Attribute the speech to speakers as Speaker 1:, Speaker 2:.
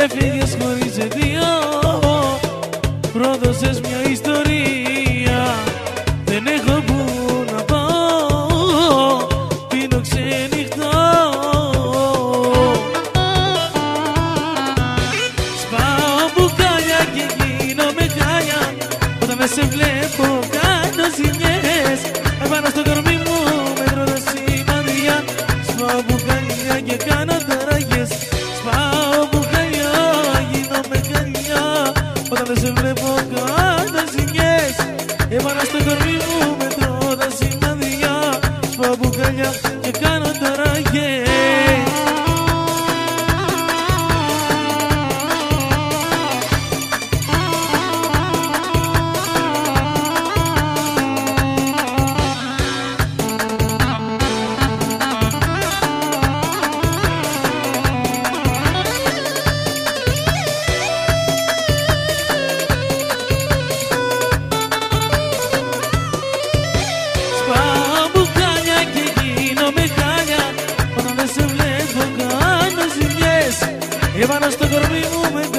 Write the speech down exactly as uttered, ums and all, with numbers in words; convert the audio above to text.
Speaker 1: έφυγες χωρίς αιτία. Πρόδωσες μια ιστορία, δεν έχω που να πάω, πίνω ξενυχτώ. Σπάω μπουκάλια και γίνομαι χάλια, όταν δεν σε βλέπω κάνω ζημιές. Επάνω στο κορμί μου μετρώ τα σημάδια, σπάω μπουκάλια και κάνω ταραγές. Σπάω μπουκάλια, γίνομαι χάλια, όταν δεν σε βλέπω κάνω ζημιές. Επάνω στο κορμί μου μετρώ τα σημάδια, σπάω μπουκάλια και κάνω ταραγές. Επάνω στο κορμί μου με